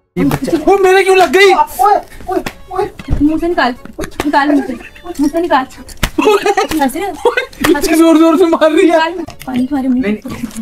वो मेरे क्यों लग गई? मुंह से निकाल, निकाल मुंह से निकाल। जोर जोर से मार रही है। पानी तुम्हारे मुंह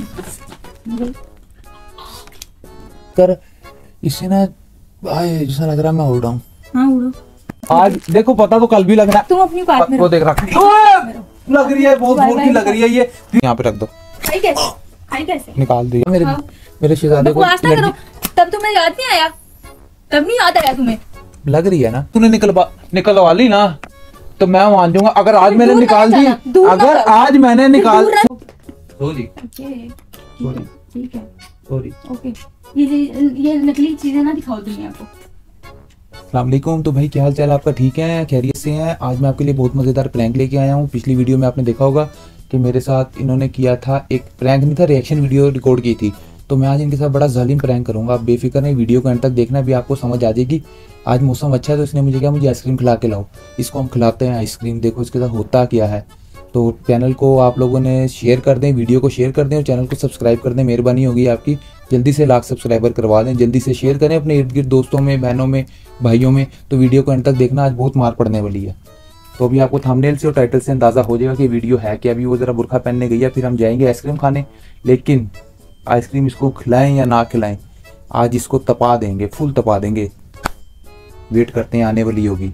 कर इससे ना जैसा लग रहा है मैं उड़ रहा हूँ। हाँ उड़ो। आज देखो पता तो कल भी लगना। तुम अपनी बात में वो देख रहा लग रही है, बहुत जोर की लग रही है ये। यहाँ पे रख दो। खाई कैसे निकाल दिया मेरे हाँ। मेरे शहजादे को। तब तुम्हें याद नहीं आया? तब नहीं याद आया तुम्हें? लग रही है ना, तूने निकलवा ली ना तो मैं मान जाऊंगा। अगर आज मैंने निकाल दी, अगर आज मैंने निकाल सॉरी ठीक है सॉरी ओके। ये नकली चीजें ना दिखाओ दुनिया को। अस्सलाम वालेकुम। तो भाई क्या हाल चाल आपका? ठीक है, खैरियत से हैं? आज मैं आपके लिए बहुत मज़ेदार प्रैंक लेके आया हूँ। पिछली वीडियो में आपने देखा होगा कि मेरे साथ इन्होंने किया था, एक प्रैंक नहीं था, रिएक्शन वीडियो रिकॉर्ड की थी। तो मैं आज इनके साथ बड़ा जालिम प्रैंक करूंगा। आप बेफिक्र नहीं, वीडियो को एंड तक देखना, भी आपको समझ आ जाएगी। आज मौसम अच्छा है तो इसने मुझे मुझे आइसक्रीम खिला के लाओ। इसको हम खिलाते हैं आइसक्रीम। देखो इसके साथ होता क्या है। तो चैनल को आप लोगों ने शेयर कर दें, वीडियो को शेयर कर दें और चैनल को सब्सक्राइब कर दें। मेहरबानी होगी आपकी, जल्दी से लाख सब्सक्राइबर करवा दें। जल्दी से शेयर करें अपने इर्द गिर्द दोस्तों में, बहनों में, भाइयों में। तो वीडियो को एंड तक देखना, आज बहुत मार पड़ने वाली है। तो अभी आपको थंबनेल से और टाइटल से अंदाजा हो जाएगा कि वीडियो है कि अभी वो जरा बुरखा पहनने गई है, फिर हम जाएंगे आइसक्रीम खाने। लेकिन आइसक्रीम इसको खिलाएं या ना खिलाएं, आज इसको तपा देंगे, फुल तपा देंगे। वेट करते हैं, आने वाली होगी।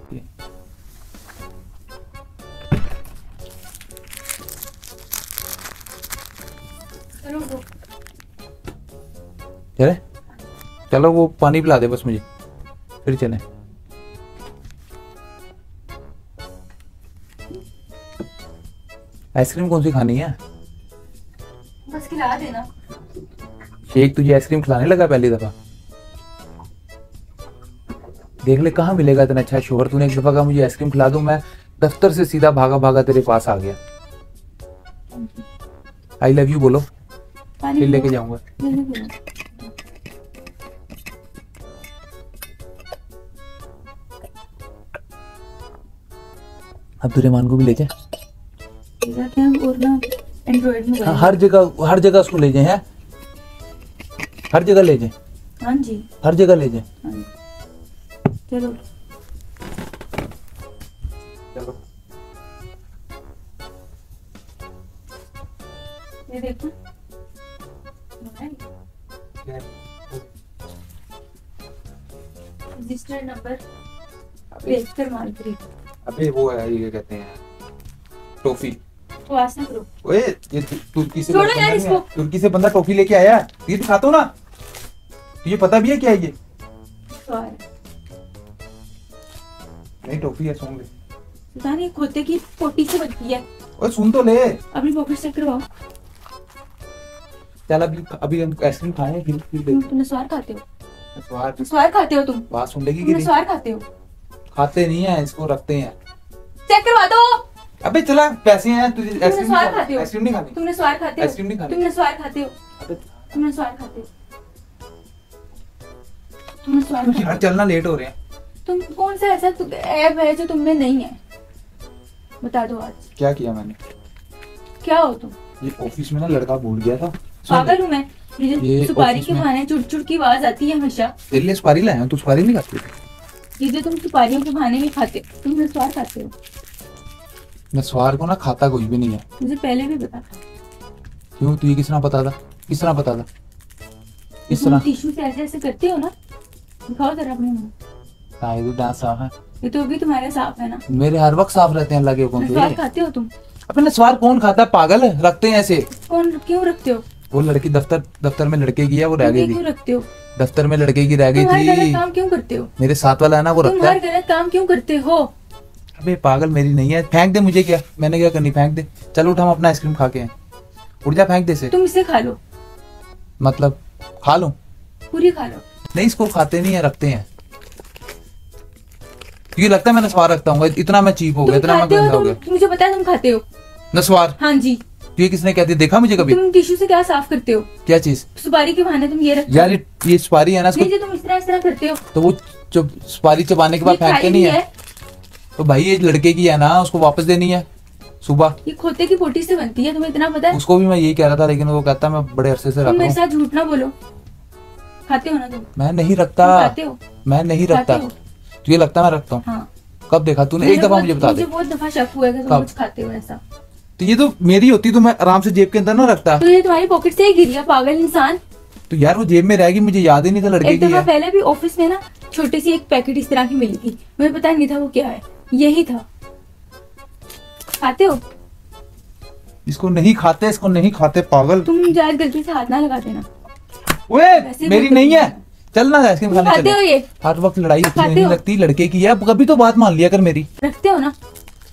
चले चलो, वो पानी पिला दे बस मुझे, फिर चले। आइसक्रीम कौन सी खानी है? बस खिला देना। शेख तुझे आइसक्रीम खिलाने लगा पहली दफा? देख ले कहाँ मिलेगा इतना अच्छा शोहर। तूने एक दफा कहा मुझे आइसक्रीम खिला दो, मैं दफ्तर से सीधा भागा भागा तेरे पास आ गया। आई लव यू बोलो, फिर लेके जाऊंगा। अब दुरेमान को भी ले जाए और ना एंड्रॉइड में हर जगह उसको ले जाए। हर जगह ले जाए। हाँ जी हर जगह ले जाए। चलो चलो। ये देखो रजिस्टर्ड नंबर रजिस्टर मालपुरी। अबे वो है, ये कहते हैं टॉफी। तो वासना करो। ओए ये तुर्की से छोड़ो यार इसको। तुर्की से बंदा टॉफी लेके आया है, ये तो खाता हो ना। तुझे पता भी है क्या है ये? नहीं टॉफी है, सुन ले। पता नहीं खोते की पोटी से बनती है। ओए सुन तो ले। अपनी पॉकेट चेक करवाओ। चल अभी हम आइसक्रीम खाए फिर तुम नस्वार खाते हो? नस्वार नस्वार खाते हो तुम? बात सुन लेगी तुम नस्वार खाते हो? खाते नहीं है, इसको रखते हैं। चेक करवा दो। अबे चला, पैसे हैं तुझे। आइसक्रीम खाते हो? आइसक्रीम नहीं खानी। तुम नस्वार खाते हो? आइसक्रीम नहीं खानी। तुम नस्वार खाते हो? तुम नस्वार खाते हो? तुम नस्वार खाते हो? यार चलना, लेट हो रहे हैं। तुम कौन सा ऐसा ऐप है जो तुमने नहीं है? बता दो आज। क्या किया मैंने? क्या हो तुम? ये ऑफिस में ना लड़का भूल गया था। पागल हूँ मैं? ये सुपारी के बहाने चुड़ की आवाज आती है हमेशा। तेरे लिए सुपारी लाया हूं, तू सुपारी नहीं खाती? ये जो तुम सुपारियों के बहाने में खाते, तुम नस्वार खाते हो? नस्वार को ना खाता कोई भी नहीं है। मुझे पहले भी पता था। क्यों? तुझे किस तरह पता था? किस तरह पता था? इस तरह टिश्यू से ऐसे ऐसे करते हो ना, दिखाओ जरा अपने मुंह। हाँ ये तो दांत साफ है। ये तो अभी तुम्हारे साफ है ना? मेरे हर वक्त साफ रहते हैं, अल्लाह के हुक्म नस्वार से। खाते हो तुम? अपने नस्वार कौन खाता है पागल? रखते हैं ऐसे। कौन क्यों रखते हो? वो लड़की दफ्तर में लड़के की है, वो रह गई क्यों थी। रखते हो? दफ्तर में लड़के की रह गई तुम हर गलत थी। काम क्यों करते हो? मेरे साथ वाला है ना, वो तुम रखता हर है। गलत काम क्यों करते हो? अबे पागल मेरी नहीं है, फेंक दे मुझे। क्या मैंने क्या करनी? फेंक दे। चल उठ, हम अपना आइसक्रीम खा के हैं। उठ जा, फेंक दे से। तुम इसे खा लो। मतलब खा लूं? पूरी खा लो। नहीं, इसको खाते नहीं है, रखते हैं। क्योंकि लगता है मैं नस्वार रखता हूँ। इतना मैं चीप हो गया, इतना मैं गंदा हो गया। मुझे पता है तुम खाते हो नस्वार। हाँ जी। ये किसने कहती देखा मुझे कभी? तुम टिश्यू से क्या साफ करते हो? क्या चीज? सुपारी के बहाने तुम ये रखते यार ये सुपारी है ना, नहीं, जो तुम इस तरह करते हो तो वो सुपारी चबाने के बाद फेंकते नहीं है। तो भाई ये लड़के की है ना, उसको वापस देनी है सुबह। ये खोते की पोटी से बनती है, तुम्हें इतना पता है? उसको भी मैं यही कह रहा था, लेकिन वो कहता मैं बड़े अरसे से रख तुम रहा मेरे हूँ। साथ झूठ ना बोलो। खाते हो ना तुम? मैं नहीं रखता। खाते हो? मैं नहीं रखता। खाते हो? तुझे लगता है मैं रखता हूँ? हाँ। कब देखा तूने? एक दफा मुझे बता दे। मुझे बहुत दफा शक हुआ है कि तुम कुछ खाते हो ऐसा। तो ये तो मेरी होती तो मैं आराम से जेब के अंदर ना रखता। तो ये तुम्हारी पॉकेट से ही गिरी है पागल इंसान। तो यार वो जेब में रहेगी, मुझे याद ही नहीं था लड़के एक की दफा है। पहले भी ऑफिस में ना छोटी सी एक पैकेट इस तरह की मिली थी, मुझे पता नहीं था वो क्या है, यही था। खाते हो? इसको नहीं खाते, इसको नहीं खाते पागल। तुम यार गलती से हाथ ना लगा देना। ओए मेरी नहीं है, चल ना आइसक्रीम खाने खाते हो चले। ये? हर वक्त लड़ाई अच्छी खाते नहीं हो? लगती, लड़के की है, कभी तो बात मान लिया कर मेरी। रखते हो ना?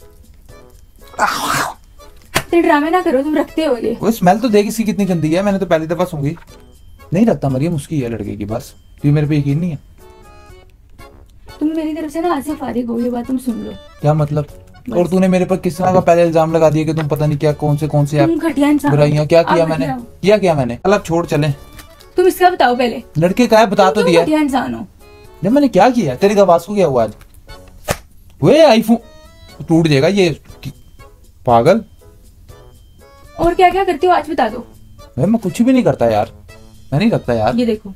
तो ड्रामे ना करो, तुम रखते हो ये। वो स्मेल तो देख इसकी कितनी गंदी है, मैंने तो पहली दफा सूंघी। नहीं रखता मरियम, उसकी है लड़के की, बस तुझे मेरे पे यकीन नहीं है। तुम मेरी तरफ से ना आज से फारिग हो, ये बात तुम सुन लो। क्या मतलब? और तूने मेरे पर किस तरह का पहले इल्जाम लगा दिया कि तुम पता नहीं क्या कौन से तुम घटिया इंसान हो। बुराइयां क्या किया आप मैंने? घटिया हो। किया क्या मैंने? अलग छोड़ चले। तुम इसका बताओ पहले, लड़के का है, बता तो तुम दिया। घटिया इंसान हो। जब मैंने क्या किया? तेरी आवाज को क्या हुआ आज? वे आईफोन टूट जाएगा ये, पागल। और क्या क्या करते हो आज बता दो। मैं कुछ भी नहीं करता यार, मैं नहीं रखता यार। ये देखो,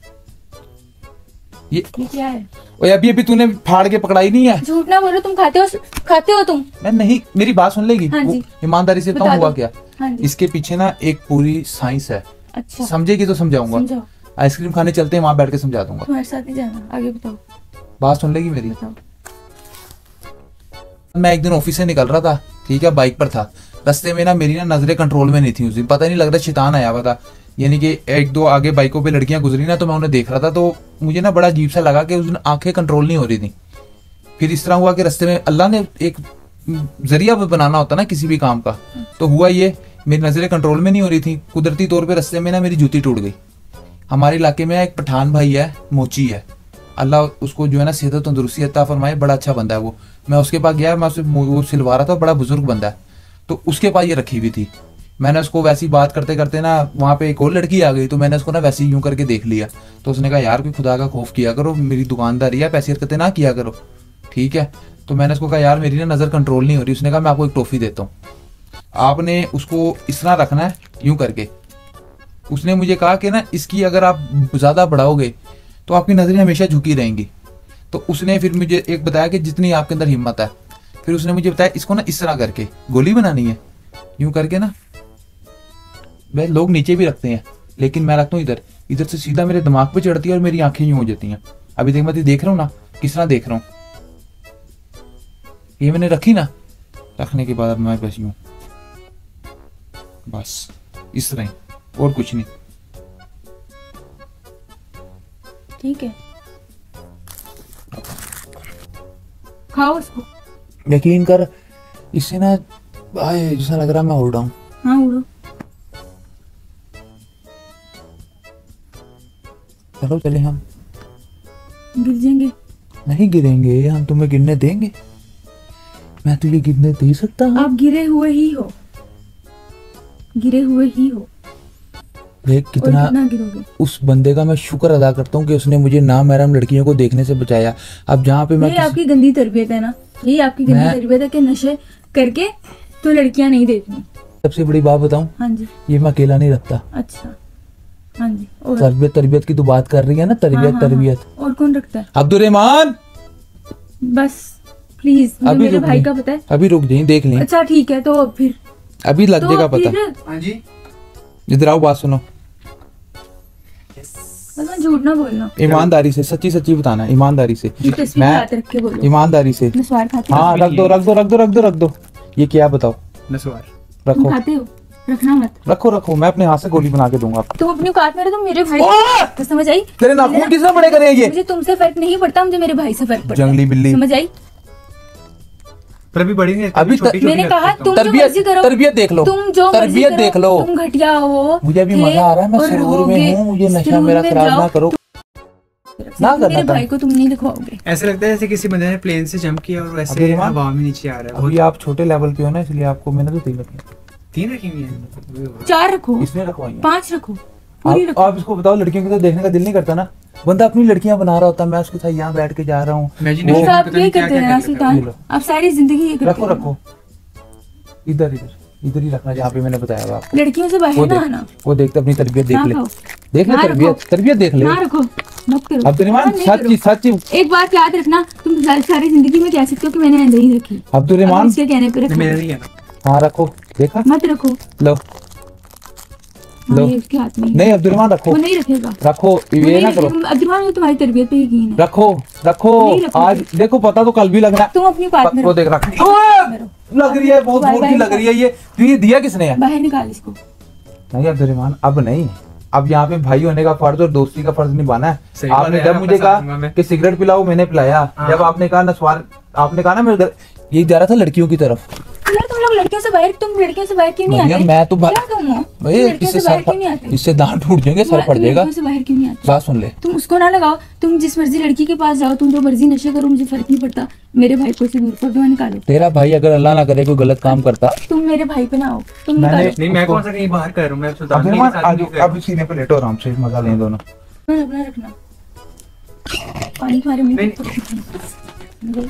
ये क्या है? ओए अभी अभी तूने फाड़ के पकड़ाई नहीं है। झूठ ना बोलो, तुम खाते हो तुम। मैं नहीं, मेरी बात सुन लेगी? हाँ जी। ईमानदारी से बता बताऊं हुआ दो। क्या? हाँ जी। इसके पीछे ना एक पूरी साइंस है। अच्छा, समझेगी तो समझाऊंगा। समझाओ। आइसक्रीम खाने चलते हैं, वहां बैठ के समझा दूंगा। तुम्हारे साथ ही जाना, आगे बताओ। बात सुन लेगी मेरी? बताओ। मैं एक दिन ऑफिस से निकल रहा था, ठीक है, बाइक पर था। रास्ते में ना मेरी ना नजरें कंट्रोल में नहीं थी उस दिन, पता नहीं लग रहा शैतान आया हुआ था। यानी कि एक दो आगे बाइकों पे लड़कियां गुजरी ना, तो मैं उन्हें देख रहा था, तो मुझे ना बड़ा अजीब सा लगा कि उस दिन आंखें कंट्रोल नहीं हो रही थी। फिर इस तरह हुआ कि रास्ते में अल्लाह ने एक जरिया बनाना होता ना किसी भी काम का, तो हुआ ये, मेरी नजरें कंट्रोल में नहीं हो रही थी। कुदरती तौर पर रास्ते में ना मेरी जूती टूट गई। हमारे इलाके में एक पठान भाई है, मोची है, अल्लाह उसको जो है ना सेहत तंदुरुस्ती अता फरमाए, बड़ा अच्छा बंदा है वो। मैं उसके पास गया, मैं उसे वो सिलवा रहा था, बड़ा बुजुर्ग बंदा है, तो उसके पास ये रखी हुई थी। मैंने उसको वैसी बात करते करते ना वहाँ पे एक और लड़की आ गई, तो मैंने उसको ना वैसे यूं करके देख लिया। तो उसने कहा यार कोई खुदा का खौफ किया करो, मेरी दुकानदारी है, पैसे हरकतें ना किया करो, ठीक है। तो मैंने उसको कहा यार मेरी ना नज़र कंट्रोल नहीं हो रही। उसने कहा मैं आपको एक टॉफी देता हूँ, आपने उसको इस तरह रखना है, यूं करके। उसने मुझे कहा कि ना इसकी अगर आप ज़्यादा बढ़ाओगे तो आपकी नजरें हमेशा झुकी रहेंगी। तो उसने फिर मुझे एक बताया कि जितनी आपके अंदर हिम्मत है। फिर उसने मुझे बताया इसको ना इस तरह करके गोली बनानी है, यूं करके ना। वह लोग नीचे भी रखते हैं, लेकिन मैं रखता हूँ इधर, इधर से सीधा मेरे दिमाग पे चढ़ती है और मेरी आंखें यूं हो जाती हैं। अभी देख, मैं देख रहा हूँ ना किस तरह देख रहा हूँ। ये मैंने रखी ना, रखने के बाद मैं बस यूं, बस इस तरह ही, और कुछ नहीं। ठीक है, खाओ उसको। यकीन कर, इससे ना आए जैसा लग रहा मैं उड़ रहा हूँ। हाँ उड़ो। चलो चले हम। गिर जाएंगे। नहीं गिरेंगे, हम तुम्हें गिरने देंगे? मैं तुझे गिरने दे सकता हूँ? आप गिरे हुए ही हो, गिरे हुए ही हो। देख कितना गिरोगे। उस बंदे का मैं शुक्र अदा करता हूँ कि उसने मुझे नामहरम लड़कियों को देखने से बचाया। अब जहाँ पे मैं ये आपकी गंदी तरबियत है ना, ये आपकी गंदी तरबियत है कि नशे करके तो लड़कियां नहीं देखनी। सबसे बड़ी बात बताऊं? हाँ जी। ये मैं अकेला नहीं रखता। अच्छा, हाँ जी। और तरबियत की तो बात कर रही है ना, तरबियत। और कौन रखता है? अब्दुर्रहमान, बस प्लीज, मेरे भाई का पता है। अभी रुक जाइए, देख लें। अच्छा ठीक है, तो फिर अभी लग जाएगा पता। हाँ जी, इधर आओ, बात सुनो। बस झूठ ना बोलना, ईमानदारी से, सच्ची सच्ची बताना, ईमानदारी से। मैं रख के बोलो, ईमानदारी से। नस्वार खाते हो? हाँ रख दो, रख दो, रख दो, रख दो, रख दो। ये क्या बताओ? नस्वार रखो। खाते हो? रखना मत। रखो रखो, मैं अपने हाथ से गोली बना के दूंगा आपको। तुम अपनी औकात में रहो, तुम मेरे भाई तो समझ आई? तेरे नाखून किसने बड़े करे ये? मुझे तुमसे फर्क नहीं पड़ता, मुझे मेरे भाई से फर्क पड़ता है। जंगली बिल्ली। समझ आई? पर अभी बड़ी नहीं, अभी मैंने कहा तुम जो मर्जी करो, तरबियत देख लो, तुम जो तरबियत देख लो। तुम घटिया हो। मुझे अभी मजा आ रहा है, मैं सुरूर में हूँ, मुझे नशा मेरा खराब ना करो, ना करना। मेरे भाई को तुम नहीं लिखवाओगे। ऐसा लगता है जैसे किसी बंदे ने प्लेन से जंप किया और वैसे हवा में नीचे आ रहा है। अभी आप छोटे लेवल पे हो ना, इसलिए आपको मैंने तो 3 रखी। 3 रखी हुई है? 4 रखो। इसने रखवाई 5 रखो, पूरी रखो। आप इसको बताओ, लड़कियों को तो देखने का दिल नहीं करता ना। बंदा अपनी लड़कियां बना रहा होता है, मैं उसके साथ यहाँ बैठ के जा रहा हूँ। आप यही करते हैं सुल्तान, आप सारी जिंदगी ये करते रखो रखो, इधर इधर इधर ही रखना जहाँ पे मैंने बताया हुआ आपको। लड़कियों से बाहर ना आना। वो देखते अपनी तरबियत देख ना ले, खाओ। देख ले ना तरबियत, रखो। तरबियत देख ले। ना रखो, मत करो। अब्दुर्रहमान नहीं करो। सच एक बात याद रखना, तुम सारी जिंदगी में कह सकते हो कि मैंने नहीं रखी। अब्दुर्रहमान इसके कहने पे रखो। मेरा नहीं है ना। हाँ रखो, देखा, मत रखो। लो लो। ये उसके हाथ में ही है। नहीं अब्दुर्रहमान रखो, वो नहीं रखेगा। रखो, वो ये नहीं ना करो, रखेगा। अब्दुर्रहमान, तुम्हारी तरबियत पे यकीन है। रखो रखो। नहीं रखोगे। आज देखो पता तो कल भी लगना। तुम अपनी बात में वो रखो। देख रखो, लग रही है बहुत बाय जोर बाय की लग रही है ये। तो ये दिया किसने है? बाहर निकाल इसको। नहीं अब्दुर्रहमान अब नहीं, अब यहाँ पे भाई होने का फर्ज और दोस्ती का फर्ज निभाना है। सही बात आपने है, जब यार, मुझे मैं साथ दूंगा कहा मैं। कि सिगरेट पिलाओ, मैंने पिलाया। हाँ। जब आपने कहा नस्वार, आपने कहा ना मेरे ये जा रहा था लड़कियों की तरफ। यार तुम लोग लड़कियों से बाहर, तुम लड़कियों से बाहर क्यों नहीं भैया आते? मैं तो क्या कहूँ? तुम भाई लड़कियों से बाहर क्यों नहीं आते? इससे दांत टूट जाएंगे, सर पड़ तुम जाएगा। लड़कियों से बाहर क्यों नहीं आते? बात सुन ले, तुम उसको ना लगाओ, तुम जिस मर्जी लड़की के पास जाओ, तुम जो मर्जी नशे करो, मुझे फर्क नहीं पड़ता। मेरे भाई को से दूर कर दो, निकालो। तेरा भाई अगर अल्लाह ना करे कोई गलत काम करता। तुम मेरे भाई पे ना आओ, तुम मैंने- निकालो। नहीं मैं कौन सा कहीं बाहर कर रहा हूँ, मैं सुल्तान के अब्दुर्रहमान साथ आज नहीं कर रहा। अब सीने पे लेटो, आराम से मजा लें दोनों। अपना रखना। पानी तुम्हारे मुंह नहीं। पे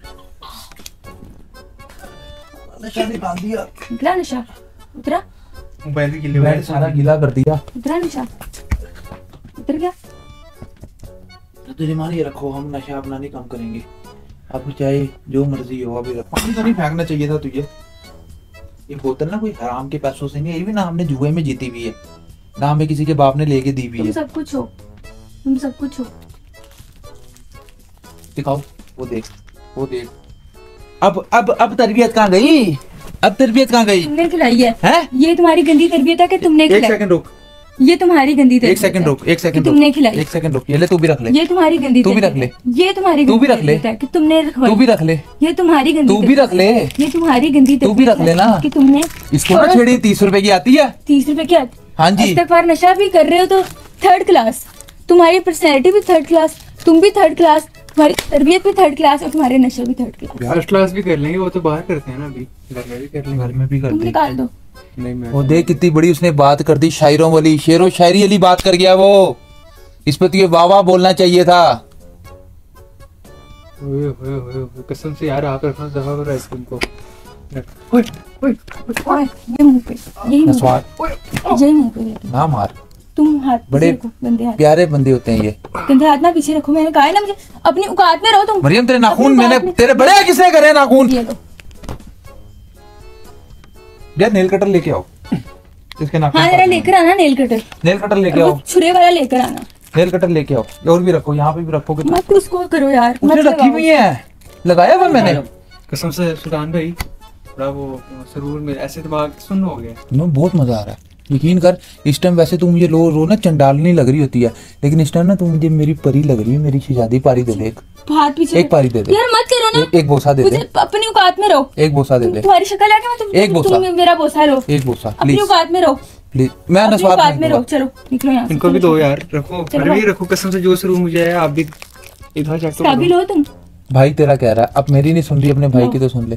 नशा निकाल दिया, निकला नशा? उतरा? मोबाइल भी गिले हुए मैंने हैं। सारा गीला कर दिया। उतरा नशा? उतर गया? अब्दुर्रहमान ये रखो, हम नशा अपना नहीं कम करेंगे। अब चाहे जो मर्जी हो, अभी रखो। पानी तो नहीं फेंकना चाहिए था तुझे। ये बोतल ना कोई हराम के पैसों से नहीं, ये भी ना हमने जुए में जीती हुई है, ना हमें किसी के बाप ने लेके दी हुई तुम है। सब कुछ हो, तुम सब कुछ हो। दिखाओ, वो देख, वो देख। अब तरबियत कहाँ गई? अब तरबियत कहाँ गई? तुमने खिलाई है। हैं? ये तुम्हारी गंदी तरबियत है कि तुमने एक खिलाई? सेकंड रुक, ये तुम्हारी गंदी तरबियत एक सेकंड रुक, एक कि सेकंड तुमने रुक, खिलाई। एक सेकंड रुक। ये ले, तू भी रख ले, ये तुम्हारी गंदी तू भी तरबियत रख ले। है। ये तुम्हारी तू भी गंदी रख ले। तरबियत है कि तुमने रखवाई। तू भी रख ले, ये तुम्हारी गंदी तू भी रख ले। ये तुम्हारी गंदी तू भी तरबियत रख ले है ना। कि तुमने इसको ना छेड़ी, 30 रुपए की आती है। 30 रुपए क्या? हाँ जी। इस्तगफार, नशा भी कर रहे हो तो थर्ड क्लास। तुम्हारी पर्सनैलिटी भी थर्ड क्लास, तुम भी थर्ड क्लास, तुम्हारी तरबियत भी थर्ड क्लास और तुम्हारे नशे भी थर्ड क्लास। फर्स्ट क्लास भी कर लेंगे, वो तो बाहर करते हैं ना अभी, घर में भी कर लेंगे। घर में भी कर तुम दी। निकाल दो। नहीं मैं वो देख कितनी बड़ी उसने बात कर दी, शायरों वाली, शेरो शायरी वाली बात कर गया वो। इस पे तुझे वाह वाह बोलना चाहिए था। ओए, कसम से यार आप रखना दफा करो आइसक्रीम को। ओए ओए ओए, ये मुंह पे, यही मुंह नस्वार पे, यही मुंह पे लेके। ना मार, तुम हाथ पीछे बड़े रखो, गंदे हाथ, प्यारे बंदे होते हैं ये। गंदे हाथ ना पीछे रखो। मैंने कहा है ना, मुझे अपनी औकात में रहो तुम। मरियम तेरे नाखून अपनी मैंने औकात में- तेरे बड़े किसने करे नाखून? ये लो। यार नेल कटर लेके आओ, इसके नाखून हाँ जरा लेकर आना नेल कटर, नेल कटर लेके आओ, वो छुरे वाला लेकर आना। नेल कटर लेके आओ। और भी रखो, यहाँ पे भी रखोगे तो। मत उसको करो यार, मत उसने रखी लगाओ। हुई है, लगाया हुआ मैंने। कसम से सुल्तान भाई थोड़ा वो सरूर में ऐसे दिमाग सुन्न हो गया। तुम्हें बहुत मजा आ रहा है, यकीन कर। इस टाइम वैसे तू मुझे रो ना चंडालनी लग रही होती है, लेकिन इस टाइम ना तू मुझे मेरी परी लग रही है। मेरी शहजादी पारी दे दे, एक हाथ पीछे एक पारी दे दे। यार मत करो ना, एक बोसा दे मुझे दे, अपनी औकात में रहो। एक बोसा दे दे, तुम्हारी शक्ल आके मैं एक बोसा। तुम मेरा बोसा लो। एक बोसा अपनी प्लीज औकात में रहो, प्लीज। मैं अपनी नस्वार औकात में नहीं रहो। दूंगा। चलो निकलो यहाँ से। इनको भी दो यार, रखो चलो घर भी भाई। रखो। कसम से जो सरूर मुझे है, आप भी इधर चेक तो काबिल करो। हो तुम। भाई तेरा कह रहा है, अब मेरी नहीं सुन रही, अपने भाई की तो सुन ले।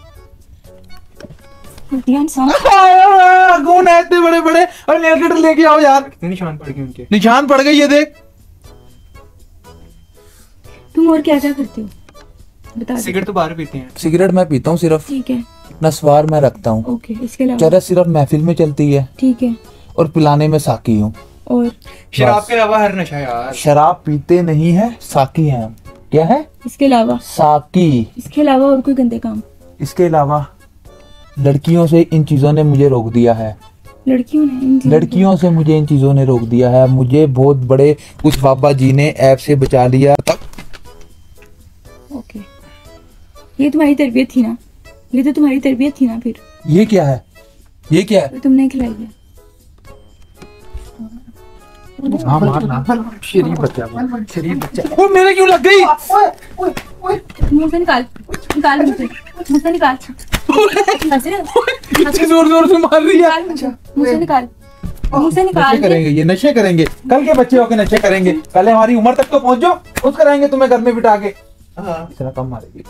ध्यान से। कौन है इतने बड़े बड़े? और नेल कटर लेके आओ यार, कितने निशान पड़ गए उनके। निशान पड़ गए, ये देख। तुम और क्या क्या करते हो बता दो। सिगरेट तो बाहर पीते हैं। सिगरेट मैं पीता हूँ सिर्फ, ठीक है, नस्वार मैं रखता हूँ, ओके। इसके अलावा चरस सिर्फ महफिल में चलती है, ठीक है, और पिलाने में साकी हूँ। और शराब के अलावा हर नशा यार। शराब पीते नहीं है, साकी है हम। क्या है? इसके अलावा, साकी। इसके अलावा और कोई गंदे काम? इसके अलावा लड़कियों से इन चीजों ने मुझे रोक दिया है। लड़कियों ने इन चीजों लड़कियों से मुझे इन चीजों ने रोक दिया है। मुझे बहुत बड़े उस बाबा जी ने ऐप से बचा लिया तब। को- ओके, ये तुम्हारी तरबियत थी ना, ये तो तुम्हारी तरबियत थी ना। फिर ये क्या है? ये क्या है? तो तुमने खिलाई है। हाँ मारना, शरीफ बच्चा, शरीफ बच्चा। वो मेरे क्यों लग गई? मुंह से निकाल, निकाल मुंह से, मुंह से निकाल। हंस रहे हो? इतनी जोर जोर से मार रही है। निकाल मुंह से, मुंह से निकाल, मुंह से नशे निकाल। करेंगे ये, नशे करेंगे। कल के बच्चे होके नशे करेंगे, पहले हमारी उम्र तक तो पहुंच जाओ, खुद कराएंगे तुम्हें घर में बिठा के। इतना कम मारेगी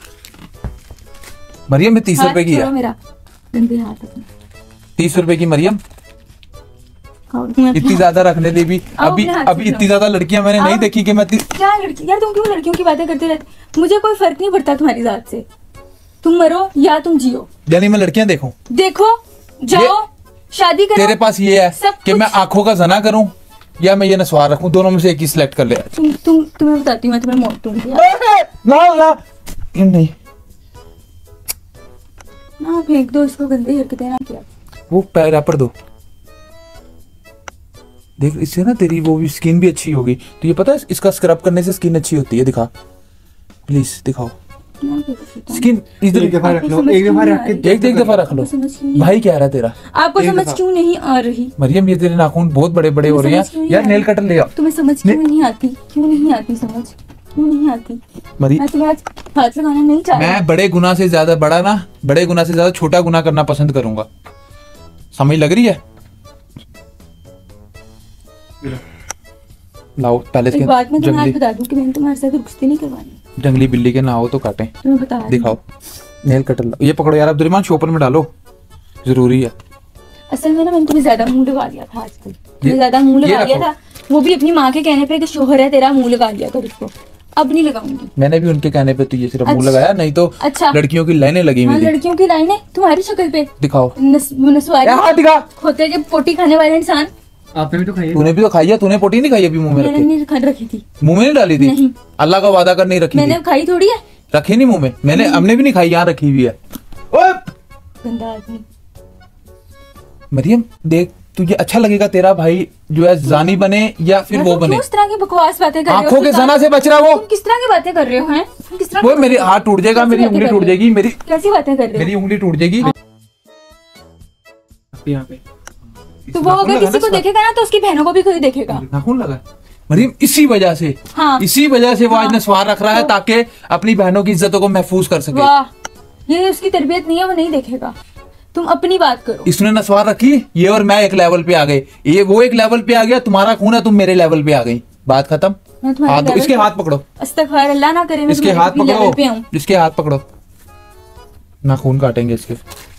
मरियम में। 30 रुपए की छोड़ो है, मेरा गंदे हाथ अपने। 30 रुपए की मरियम। खाओ, तुम्हें इतनी ज्यादा रखने दे भी। आओ अभी अपने हाथ अभी से इतनी ज्यादा लड़कियां मैंने नहीं आओ। देखी कि मैं क्या लड़की यार, तुम क्यों लड़कियों की बातें करते रहते? मुझे कोई फर्क नहीं पड़ता तुम्हारी जात से। तुम मरो या तुम जियो। यानी मैं लड़कियां देखूं? देखो, जाओ, शादी करो। तेरे पास ये है सब कि कुछ। मैं आंखों का जना करूं या मैं ये नस्वार रखूं, दोनों में से एक ही सिलेक्ट कर ले। तुम्हें बताती हूँ, मैं तुम्हें मौत दूंगी। ना नहीं ना, फेंक दो इसको, गंदी हरकतें ना किया। वो पैर रैपर दो। देख, इससे ना तेरी वो भी स्किन भी अच्छी होगी। तो ये पता है इसका स्क्रब करने से स्किन अच्छी होती है। दिखा प्लीज, दिखाओ स्किन। इधर एक दफा रख लो, एक दफा रख के एक दफा रख लो। भाई क्या रहा तेरा? आपको समझ क्यों नहीं आ रही? मरियम, ये तेरे नाखून बहुत बड़े बड़े हो रहे हैं यार। नेल कटर ले आओ। तुम्हें समझ क्यों नहीं आती? क्यों नहीं आती समझ? क्यों नहीं आती? मैं तुम्हें आज हाथ लगाना नहीं चाहती। मैं बड़े गुनाह से ज्यादा बड़े गुनाह से ज्यादा छोटा गुनाह करना पसंद करूंगा। समझ लग रही है? लाओ पहले एक बात मैं तुम्हें आज बता दूं कि मैंने तुम्हारे साथ रुखसती नहीं करवानी। जंगली बिल्ली के ना हो तो काटें। तुम्हें बता रही हूं। दिखाओ नेल कटर लो। ये पकड़ो यार अब्दुलरहमान, शॉपर में डालो, जरूरी है। असल में ना मैंने तुम्हें ज्यादा मुंह लगा लिया था आजकल। तुम्हें ज्यादा मुंह लगा लिया था, वो भी अपनी माँ के कहने पे कि शोहर है तेरा, मुंह लगा लिया कर उसको। अब नहीं लगाऊंगी। मैंने भी उनके कहने पे तो ये सिर्फ मुंह लगाया, नहीं तो अच्छा लड़कियों की लाइनें लगी हुई थी। लड़कियों की लाइनें तुम्हारी शक्ल पे। दिखाओ नस्वारी दिखा। होते जब पोटी खाने वाले इंसान। आपने भी तो खाई। तूने भी तो खाई है। तूने पोटी नहीं खाई अभी मुंह में मैंने रखे? नहीं रखी थी। मुंह में नहीं डाली थी? नहीं। अल्लाह का वादा कर नहीं रखी मैंने थी। खाई थोड़ी है। रखी नहीं मुंह में? मैंने हमने भी नहीं खाई, यहाँ रखी हुई है। ओए गंदा आदमी। मरियम देख, तुझे अच्छा लगेगा तेरा भाई जो है जानी बने या फिर वो बने? किस तरह की बकवास बातें कर रहे हो? आंखों के जना से बच रहा वो। तुम किस तरह की बातें कर रहे हो? हैं किस तरह? वो मेरी हाथ टूट जाएगा, मेरी उंगली टूट जाएगी, मेरी कैसी बातें कर रहे मेरी उंगली टूट जाएगी। यहाँ पे हो? तो वो अगर किसी को देखेगा ना तो उसकी बहनों को भी कोई देखेगा। नाखून लगा मरियम, इसी वजह से हाँ। इसी वजह से वो आज नस्वार रख रहा है ताकि अपनी बहनों की इज्जतों को महफूज कर सके। वाह, ये उसकी तरबियत नहीं है, वो नहीं देखेगा। तुम अपनी बात करो। इसने नस्वार रखी, ये और मैं एक लेवल पे आ गए, ये वो एक लेवल पे आ गया, तुम्हारा खून है, तुम मेरे लेवल पे आ गई, बात खत्म। मैं तुम्हारे हाथ लेवल इसके पे- हाथ पकड़ो, अस्तगफुर अल्लाह ना करे मैं इसके हाथ तुम्हारे लेवल पे पकड़ो, आऊं। इसके हाथ पकड़ो, नाखून काटेंगे इसके।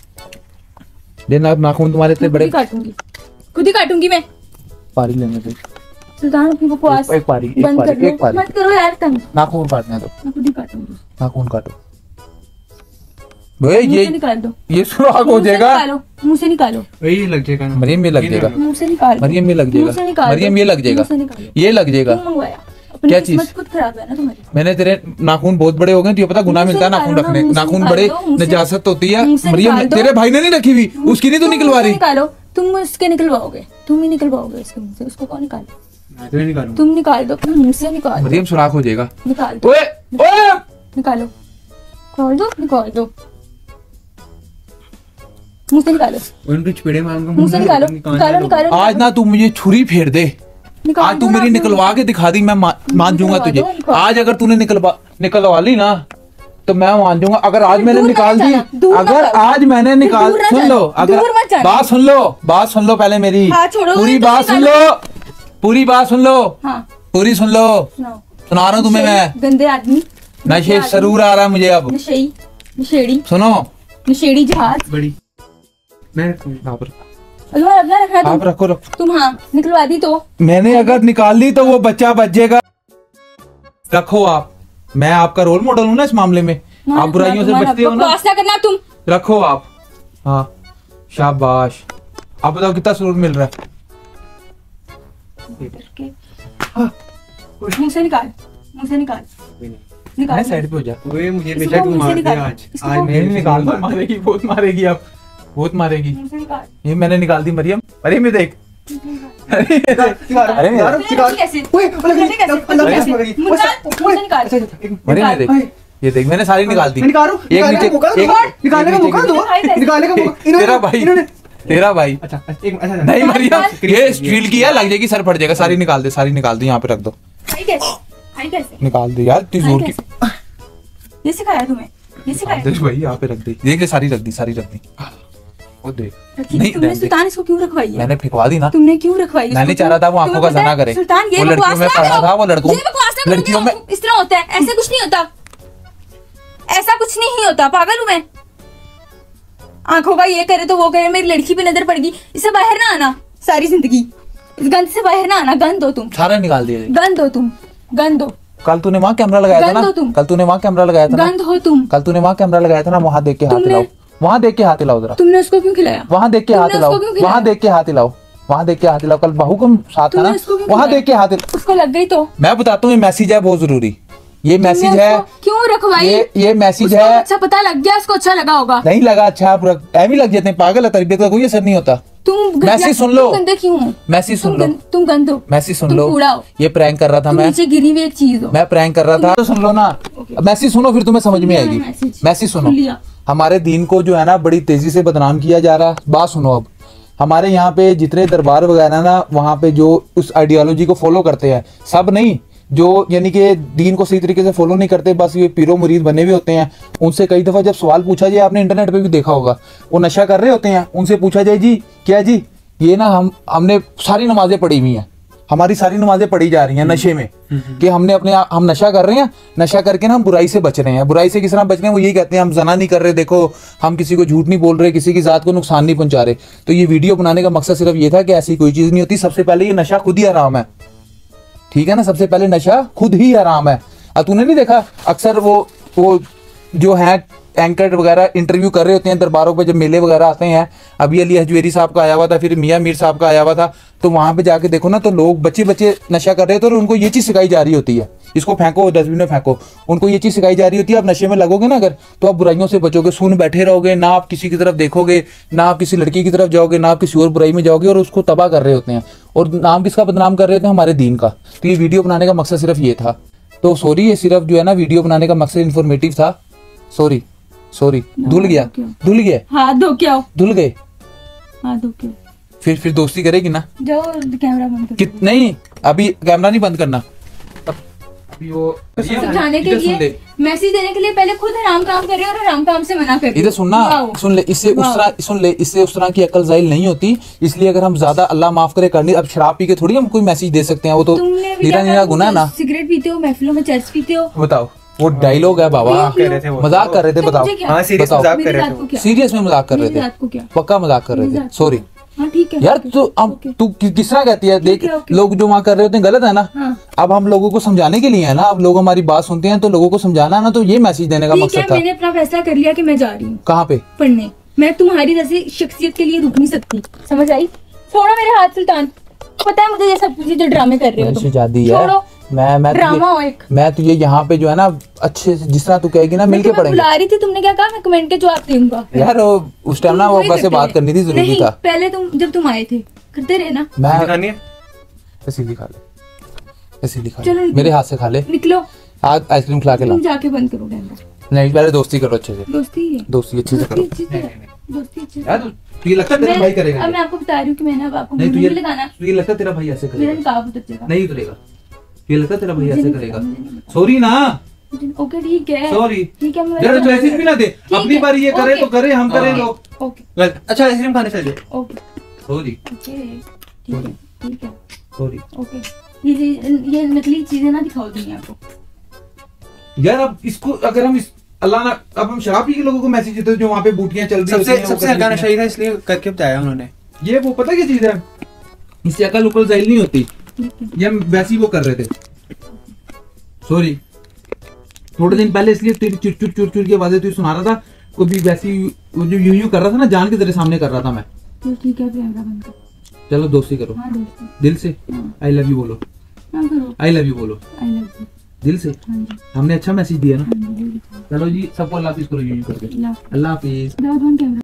नाखून तुम्हारे इतने बड़े। खुद ही काटूंगी मैं। पारी लेने दे सुल्तान, अपनी बकवास एक पारी, बंद कर लो। मत करो यार तुम। नाखून काटने दो, मैं खुद ही काटूंगी। नाखून काटो। ये मुंह से निकाल दो। ये सुराख हो जाएगा। मुंह से निकालो। वही लग जाएगा ना। मरियम ये लग जाएगा, मुंह से निकाल दो। मरियम ये लग मुंह से जाएगा, निकाल दो। मरियम ये लग जाएगा, मुंह से निकालो। ये लग जाएगा। क्यों मंगवाया? अपनी क्या किस्मत चीज? खुद खराब है ना तुम्हारी। मैंने तेरे नाखून बहुत बड़े हो गए, तुझे पता गुनाह मुंह से मिलता है नाखून निकालो ना, रखने। मुंह से नाखून निकाल बड़े दो, मुंह से- नजासत होती है मुंह से मरियम। निकाल दो। तेरे भाई ने नहीं रखी हुई, उसकी नहीं तू तुम निकलवा रही। निकालो, तुम उसके निकलवाओगे, तुम ही निकलवाओगे इसके मुंह से। उसको कौन निकालो? मैं तो नहीं निकालूंगा। तुम निकाल दो, अपने मुंह से निकाल दो। मरियम सुराख हो जाएगा। निकाल दो, ओए ओए निकालो, निकाल दो, निकाल दो। मुंह से निकालो, उनके चपेड़े मारूंगा। मुंह से निकालो, निकालो, निकालो। आज ना तू मुझे छुरी फेर दे, निकाल आज तू दो मेरी ना, निकलवा के दिखा दी, मैं मान जाऊंगा निकलवा तुझे। दो, निकलवा। आज अगर तूने निकलवा ली ना तो मैं मान जाऊंगा। अगर आज मैंने दूर निकाल मत दी, जाना, दूर मत अगर जाना। आज मैंने निकाल, दूर मत सुन लो, जाना, अगर दूर मत जाना। बात सुन लो पहले मेरी हाथ छोड़ोगे पूरी तो बात सुन निकालो। लो, पूरी बात सुन लो, हाँ, पूरी सुन लो, सुनाओ। सुना रहा हूँ तुम्हें मैं। गंदे आदमी, नशे सरूर आ रहा है मुझे अब। नशेड़ी, नशेड़ी, सुनो, नशेड़ी जहाज। बड़ी मैं अल्लाह अपना रखना आप रखो तुम। हाँ, निकलवा दी तो मैंने अगर निकाल दी तो वो बच्चा बच जाएगा। रखो आप, मैं आपका रोल मॉडल हूँ ना इस मामले में। आप बुराइयों से बचते हो ना, बकवास ना करना तुम। रखो आप। हाँ शाबाश। आप बताओ कितना सुरूर मिल रहा है? मुंह से निकाल, मुंह से निकाल, निकाल। साइड पे हो जा। ओए मुझे इसको बेशक मुंह से मार दे निकाल, आज। इसको आज मुंह मैं नहीं निकाल दो, मारेगी, बहुत मारेगी अब, बहुत मारेगी। मुंह से निकाल। ये मैंने निकाल दी मरियम। मरियम ये देख, अरे कैसे? मरियम ये देख, ये देख मैंने सारी निकाल दी। एक नीचे तेरा भाई, तेरा भाई। नहीं मरियम, ये स्टील की है, लग जाएगी, सर फट जाएगा। सारी निकाल दे, सारी निकाल दे, यहाँ पे रख दो। निकाल दे यार, तू जोर की। ये सिखाया तुम्हें? ये सिखाया? देख भाई यहाँ पे रख दी, देख सारी रख दी, सारी रख दी। वो देख, नहीं तुमने सुल्तान इसको क्यों रखवाई है? मैंने फेंकवा दी ना। तुमने क्यों रखवाई? मैं नहीं चाह रहा था वो आंखों का जना करे। सुल्तान ये वो लड़कियों में पढ़ा था, वो लड़कियों में इस तरह होता है। ऐसा कुछ नहीं होता, ऐसा कुछ नहीं होता। पागल हूँ मैं? आंखों का ये करे तो वो करे, मेरी लड़की पे नजर पड़ गई। इससे बाहर ना आना सारी जिंदगी, इस गंद से बाहर ना आना। गंद दो तुम, सारा निकाल दिया। गंद दो तुम, गंद दो। कल तूने वहाँ कैमरा लगाया था गंद हो ना, तुम। कल तूने वहाँ कैमरा लगाया था ना, गंद हो तुम। कल तूने वहाँ कैमरा लगाया था ना, वहाँ देख के हाथ हिलाओ, वहाँ देख के हाथ हिलाओ जरा, तुमने उसको क्यों खिलाया? वहाँ देख के हाथ तुमने हिलाओ, उसको क्यों खिलाया? वहाँ देख के हाथ हिलाओ, वहाँ देख के हाथ हिलाओ। कल बहू को साथ था ना, तुमने उसको क्यों वहाँ खिलाया? देख के हाथ हिलाओ। उसको लग गई तो मैं बताता हूँ, ये मैसेज है बहुत जरूरी, ये मैसेज तुमने है, उसको क्यों रखवाई? ये मैसेज उसको है। अच्छा पता लग गया, उसको अच्छा लगा होगा। नहीं लगा अच्छा, आप टाइम ही लग जाते हैं, पागल है, तरबियत का कोई असर नहीं होता। तुम मैसेज सुन लो, तुम गंदे क्यों हो? मैसेज सुन लो, तुम गंदे हो, मैसेज सुन तुम लो, कूड़ा हो, ये प्रैंक कर रहा था तुम मैं, नीचे गिरी हुई एक चीज हो। मैं प्रैंक कर रहा था, तो सुन लो ना, मैसेज सुनो फिर तुम्हें समझ में आएगी। मैसेज सुनो, सुन लिया। हमारे दीन को जो है ना बड़ी तेजी से बदनाम किया जा रहा है। बात सुनो, अब हमारे यहाँ पे जितने दरबार वगैरह ना, वहाँ पे जो उस आइडियोलॉजी को फॉलो करते हैं, सब नहीं, जो यानी कि दीन को सही तरीके से फॉलो नहीं करते, बस ये पीरो मुरीद बने हुए होते हैं, उनसे कई दफा जब सवाल पूछा जाए, आपने इंटरनेट पे भी देखा होगा, वो नशा कर रहे होते हैं, उनसे पूछा जाए जी क्या जी, ये ना हमने सारी नमाजें पढ़ी हुई हैं, हमारी सारी नमाजें पढ़ी जा रही हैं नशे में, कि हमने हम नशा कर रहे हैं, नशा करके ना हम बुराई से बच रहे हैं। बुराई से किस तरह बच रहे हैं? वो यही कहते हैं हम जना नहीं कर रहे, देखो हम किसी को झूठ नहीं बोल रहे, किसी की जात को नुकसान नहीं पहुंचा रहे। तो ये वीडियो बनाने का मकसद सिर्फ ये था कि ऐसी कोई चीज नहीं होती। सबसे पहले ये नशा खुद ही हराम है, ठीक है ना, सबसे पहले नशा खुद ही हराम है। अब तूने नहीं देखा अक्सर वो जो है एंकर वगैरह इंटरव्यू कर रहे होते हैं दरबारों पे, जब मेले वगैरह आते हैं, अभी अली हजवेरी साहब का आया हुआ था, फिर मियां मीर साहब का आया हुआ था, तो वहां पे जाके देखो ना, तो लोग बच्चे नशा कर रहे थे और उनको ये चीज सिखाई जा रही होती है, इसको फेंको डस्टबिन में फेंको, उनको ये चीज सिखाई जा रही होती है। आप नशे में लगोगे ना अगर, तो आप बुराइयों से बचोगे, सुन बैठे रहोगे, ना आप किसी की तरफ देखोगे, ना आप किसी लड़की की तरफ जाओगे, ना आप किसी और बुराई में जाओगे, और उसको तबाह कर रहे होते हैं, और नाम किसका बदनाम कर रहे थे? हमारे दीन का। तो ये वीडियो बनाने का मकसद सिर्फ ये था। तो सॉरी, ये सिर्फ जो है ना वीडियो बनाने का मकसद इन्फॉर्मेटिव था। सॉरी धुल गया, धुल गया, हाथ धो के आओ, धुल गए, हाथ धो के। फिर दोस्ती करेगी ना? जाओ कैमरा बंद कर। नहीं, अभी कैमरा नहीं बंद करना, अभी वो समझाने के लिए, मैसेज देने के लिए पहले खुद हराम काम कर रहे हो और हराम काम से मना कर रहे हो। इधर सुनना, सुन ले, इससे उस तरह सुन ले, इससे उस तरह की अकल जाहिल नहीं होती। इसलिए अगर हम ज्यादा अल्लाह माफ करे करनी, अब शराब पी के थोड़ी हम कोई मैसेज दे सकते हैं, वो तो नीरा गुनाह है ना। सिगरेट पीते हो, महफिलों में चर्च पीते हो। बताओ, वो डायलॉग है बाबा, मजाक कर रहे थे, बताओ, हाँ सीरियस मजाक कर रहे थे, सीरियस में मजाक कर रहे थे, पक्का मजाक कर रहे थे, सॉरी। हाँ ठीक है यार तू किस तरह कहती है? देख, लोग जो वहाँ कर रहे होते हैं गलत है ना। हाँ। अब हम लोगों को समझाने के लिए है ना, अब लोग हमारी बात सुनते हैं तो लोगों को समझाना है ना, तो ये मैसेज देने का मकसद था। मैंने अपना फैसला कर लिया कि मैं जा रही हूँ। कहाँ पे? पढ़ने। मैं तुम्हारी जैसी शख्सियत के लिए रुक नहीं सकती, समझ आई? छोड़ो मेरे हाथ सुल्तान, पता है मुझे ये सब जो ड्रामे कर रहे हो तुम। शादी है, मैं ड्रामा हो एक। मैं तुझे यहाँ पे जो है ना अच्छे से जिस तरह तू कहेगी ना मिलके पढ़ेंगे। बुला रही थी, तुमने क्या कहा? मैं कमेंट के जवाब दूंगा। यार उस टाइम ना वो वैसे बात करनी थी, जरूरी था। पहले जब तुम आए थे करते रहे ना। मैं इसीलिए खा ले, इसीलिए खा ले, मेरे हाथ से खा ले। निकलो, आज आइसक्रीम खिला के लाओ। तुम जाके बंद करो कैमरा। नहीं, पहले दोस्ती करो अच्छे से, दोस्ती अच्छे से करो। यार तुझे लगता है तेरा भाई करेगा? अब मैं आपको बता रही हूँ कि मैंने अब आपको नहीं, नहीं लगाना। तुझे लगता है तेरा भाई ऐसे मेरा करेगा? निकाह बहुत अच्छे का। नहीं करेगा, तुझे लगता है तेरा भाई ऐसे करेगा? सॉरी ना, ओके ठीक है, सॉरी, ठीक है। यार तो ऐसे भी ना दे, अपनी बार ये करे तो करे, हम करें लोग। ओके, अच्छा आइसक्रीम खाने चले। ओके, सॉरी, ठीक है, ठीक है, सॉरी। ओके। ये नकली चीजें ना दिखाओ दुनिया को यार। अब इसको अगर हम अल्लाह ना, अब हम शराब पी के लोगों को मैसेज देते हैं जो वहाँ पे बूटियां चल रही होती हैं, सबसे हल्का नशा ही था, इसलिए करके बताया उन्होंने। ये वो पता क्या चीज है, इससे अकल उकल जाहिल नहीं होती, ये हम वैसे ही वो कर रहे थे। सॉरी, थोड़े दिन पहले इसलिए तेरी चुर की आवाजें तू सुना रहा था, वो भी वैसी जो यूं कर रहा था ना, जान के तेरे सामने कर रहा था मैं। तो ठीक है, कैमरा बंद कर। चलो दोस्ती करो। हाँ, दोस्ती दिल से आई लव यू बोलो, आई लव यू बोलो आई लव यू दिल से। हमने अच्छा मैसेज दिया ना। हाँ जी। चलो जी, सबको अल्लाह हाफिज करो यूं करके। अल्लाह अल्लाह हाफिज। कैमरा।